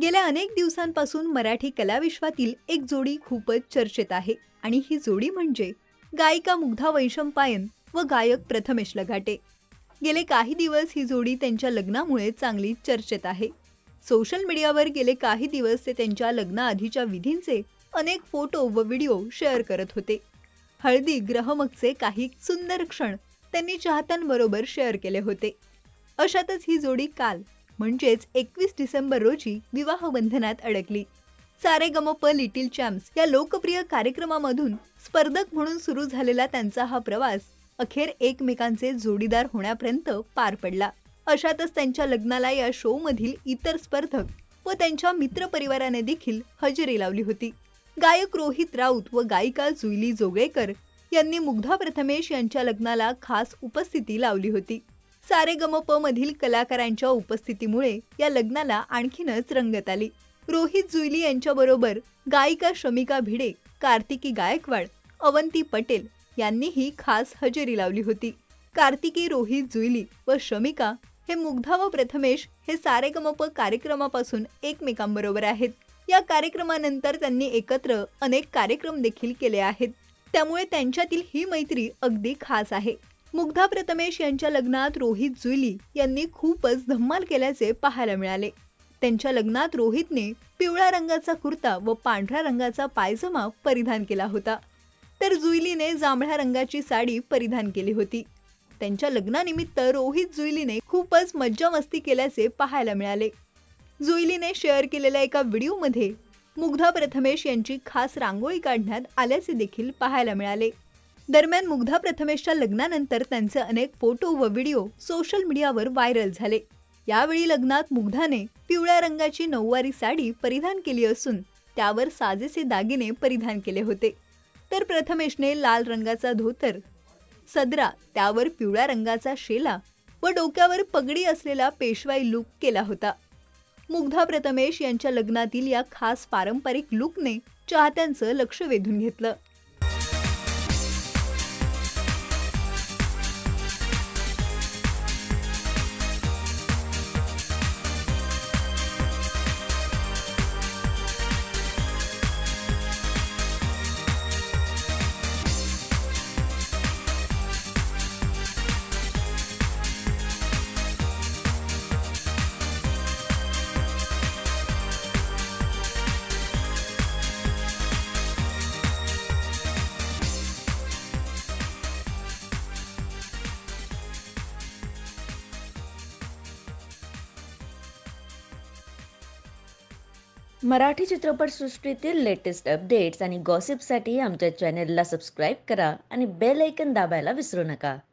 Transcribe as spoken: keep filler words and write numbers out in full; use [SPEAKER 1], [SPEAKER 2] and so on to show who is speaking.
[SPEAKER 1] गेल्या अनेक दिवसांपासून मराठी कलाविश्वातील एक जोडी खूपच चर्चेत आहे आणि ही जोडी म्हणजे गायिका मुग्धा वैशंपायन व गायक प्रथमेश लगाटे। गेले काही दिवस ही जोडी त्यांच्या लग्नामुळे चांगली चर्चेत आहे। सोशल मीडियावर गेले काही दिवस ते त्यांच्या लग्नाआधीच्या विधींचे अनेक फोटो व व्हिडिओ शेअर करत होते। हळदी ग्रहमकचे काही सुंदर क्षण त्यांनी चाहत्यांबरोबर शेअर केले होते। अशातच ही जोडी काल म्हणजेच एकवीस डिसेंबर रोजी विवाह बंधनात अडकली। सारेगमप लिटिल चॅम्प्स या लोकप्रिय कार्यक्रमामधून स्पर्धक म्हणून सुरू झालेला त्यांचा हा प्रवास अखेर एकमेकांचे जोडीदार होण्यापर्यंत पार पडला। अशातच त्यांच्या लग्नाला या शो मधील इतर स्पर्धक व त्यांच्या मित्रपरिवाराने देखील हजेरी लावली होती। गायक रोहित राऊत व गायिका जुईली जोगळेकर यांनी मुग्धा प्रथमेश यांच्या लग्नाला खास उपस्थिती लावली होती। सारेगमप मधील कलाकारांच्या उपस्थितीमुळे या लग्नाला आणखीनच रंगत आली। रोहित जुईली यांच्याबरोबर गायिका शमिका भिडे, कार्तिकी गायकवाड, अवंती पटेल यांनीही खास हजेरी लावली होती। कार्तिकी, रोहित, जुईली व शमिका हे मुग्धा व प्रथमेश हे सारेगमप कार्यक्रमापासून एकमेकांबरोबर आहेत। या कार्यक्रमानंतर त्यांनी एकत्र अनेक कार्यक्रम देखील केले आहेत, त्यामुळे त्यांच्यातील ही मैत्री अगदी खास आहे। मुग्धा प्रथमेश यांच्या लग्नात रोहित जुईली यांनी खूपच धम्माल केल्याचे पाहायला मिळाले। त्यांच्या लग्नात रोहितने पिवळ्या रंगाचा कुर्ता व पांढऱ्या रंगाचा पायजमा परिधान केला होता, तर जुईलीने जांभळ्या रंगाची साडी परिधान केली होती। त्यांच्या लग्नानिमित्त रोहित जुईलीने खूपच मज्जा मस्ती केल्याचे पाहायला मिळाले। जुईलीने शेअर केलेल्या एका व्हिडिओमध्ये मुग्धा प्रथमेश यांची खास रांगोळी काढण्यात आल्याचे देखील पाहायला मिळाले। दरम्यान मुग्धा प्रथमेशच्या लग्नानंतर त्यांचे अनेक फोटो व व्हिडिओ सोशल मीडियावर व्हायरल झाले। यावेळी लग्नात मुग्धाने पिवळ्या रंगाची नऊवारी साडी परिधान केली असून त्यावर साजेसे दागिने परिधान केले होते, तर प्रथमेशने लाल रंगाचा धोतर, सदरा, त्यावर पिवळ्या रंगाचा शेला व डोक्यावर पगडी असलेला पेशवाई लुक केला होता। मुग्धा प्रथमेश यांच्या लग्नातील या खास पारंपरिक लुकने चाहत्यांचं लक्ष वेधून घेतलं।
[SPEAKER 2] मराठी चित्रपटसृष्टीतील लेटेस्ट अपडेट्स आणि गॉसिपसाठी आमच्या चॅनेलला सबस्क्राईब करा आणि बेल आयकॉन दाबायला विसरू नका।